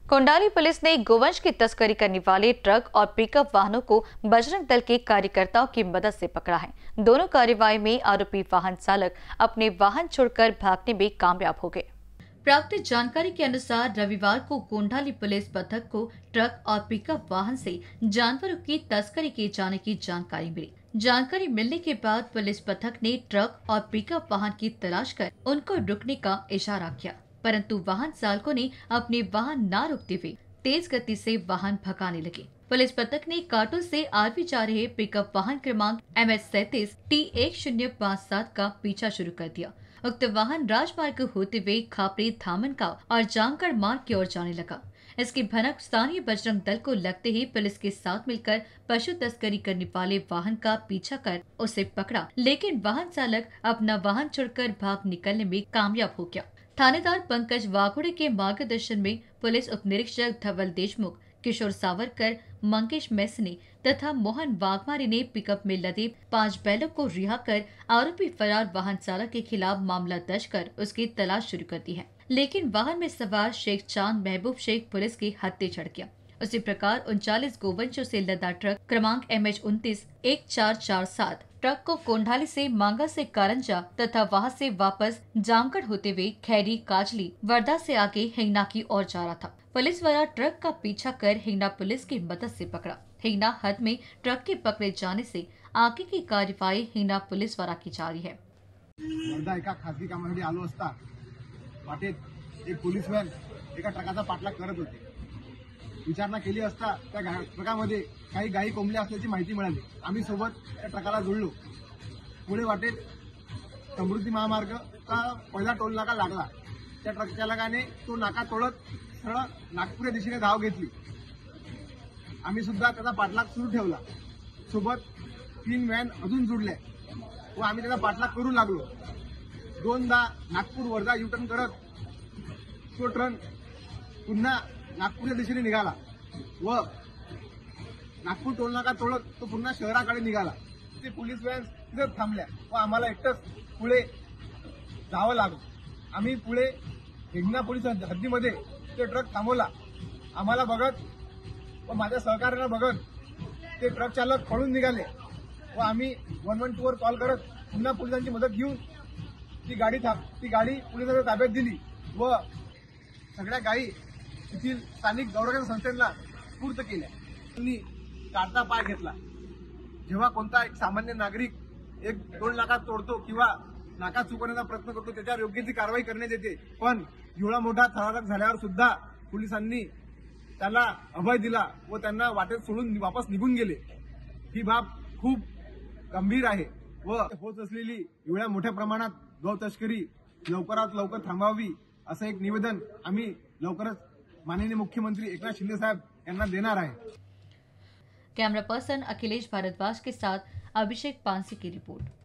कोंडाली police ने गोवंश की तस्करी करने वाले ट्रक और पिकअप वाहनों को बजरंग दल के कार्यकर्ताओं की मदद से पकड़ा है। दोनों कार्रवाई में आरोपी वाहन चालक अपने वाहन छोड़कर भागने में कामयाब हो गए। प्राप्त जानकारी के अनुसार रविवार को कोंडाली पुलिस पथक को ट्रक और पिकअप वाहन से जानवरों की तस्करी किए जाने की जानकारी मिली। जानकारी मिलने के बाद पुलिस पथक ने ट्रक और पिकअप वाहन की तलाश कर उनको रुकने का इशारा किया, परंतु वाहन चालकों ने अपने वाहन न रुकते हुए तेज गति से वाहन भगाने लगे। पुलिस पथक ने काटो से आरवी जा रहे पिकअप वाहन क्रमांक MH37 T1057 का पीछा शुरू कर दिया। उक्त वाहन राजमार्ग होते हुए खापरी, धामनगांव और जामगढ़ मार्ग की ओर जाने लगा। इसकी भनक स्थानीय बजरंग दल को लगते ही पुलिस के साथ मिलकर पशु तस्करी करने वाले वाहन का पीछा कर उसे पकड़ा, लेकिन वाहन चालक अपना वाहन छोड़कर भाग निकलने में कामयाब हो गया। थानेदार पंकज वाघोड़े के मार्गदर्शन में पुलिस उप निरीक्षक धवल देशमुख, किशोर सावरकर, मंगेश मैसने तथा मोहन वाघमारे ने पिकअप में लदे 5 बैलों को रिहा कर आरोपी फरार वाहन चालक के खिलाफ मामला दर्ज कर उसकी तलाश शुरू कर दी है, लेकिन वाहन में सवार शेख चांद महबूब शेख पुलिस के हत्थे चढ़ गया। उसी प्रकार 39 गोवंशों से लदा ट्रक क्रमांक MH29 1447 ट्रक को कोंडाली से मांगा से कारंजा तथा वहां से वापस जामगढ़ होते हुए खैरी, काजली, वर्धा से आगे हिंगना की ओर जा रहा था। पुलिस वाला ट्रक का पीछा कर हिंगना पुलिस की मदद से पकड़ा। हिंगना हद में ट्रक के पकड़े जाने से आगे की कार्यवाही हिंगना पुलिस वाला की जा रही है। वर्धा एका खासगी कामासाठी आलो असता वाटेत एक पोलीस व्हॅन एका ट्रकाचा पाठलाग करत होते। विचारणा केली असता त्या ट्रकामध्ये काही गायी कोंबल्या असल्याची माहिती मिळाली। आम्ही सोबत त्या ट्रकाला जोडलो। पुढे वाटेत समृद्धी महामार्गचा पहिला टोल नाका लागला। त्या ट्रक चालकाने तो नाका तोडत सरळ नागपूर दिशेने धाव घेतली। आम्ही सुद्धा त्याचा पाठलाग सुरू ठेवला। सोबत 3 व्हॅन अजून जोडल्या व आम्ही त्याचा पाठलाग करू लागलो। दोनदा नागपूर वर्धा युटर्न करत तो ट्रक पुन्हा नागपूरच्या दिशेने निघाला व नागपूर टोलनाका तोडत तो पुन्हा शहराकडे निघाला। ते पोलीस व्हॅन तिथेच थांबल्या व आम्हाला एकटंच पुढे जावं लागलं। आम्ही पुढे हिंगणा पोलीस हद्दीमध्ये ते ट्रक थांबवला। आम्हाला बघत व माझ्या सहकार्याला बघत ते ट्रक चालक पळून निघाले व आम्ही 112 वर कॉल करत पुन्हा पोलिसांची मदत घेऊन ती गाडी पोलिसांच्या ताब्यात दिली व सगळ्या गायी तेथील स्थानिक गौरक्षण संस्थेला स्फूर्त केल्या। त्यांनी काढता पाय घेतला। जेव्हा कोणता एक सामान्य नागरिक एक टोल नाका तोडतो किंवा नाका चुकवण्याचा प्रयत्न करतो त्याच्यावर योग्य ती कारवाई करण्यात येते, पण एवढा मोठा थरारक झाल्यावर सुद्धा पोलिसांनी त्याला अभय दिला व त्यांना वाटेत सोडून वापस निघून गेले। ही बाब खूप गंभीर आहे व होत असलेली एवढ्या मोठ्या प्रमाणात गौ तस्करी लवकरात लवकर थांबवावी असं एक निवेदन आम्ही लवकरच माननीय मुख्यमंत्री एकनाथ शिंदे साहब यांना देणार आहे। कैमरा पर्सन अखिलेश भारद्वाज के साथ अभिषेक पांसे की रिपोर्ट।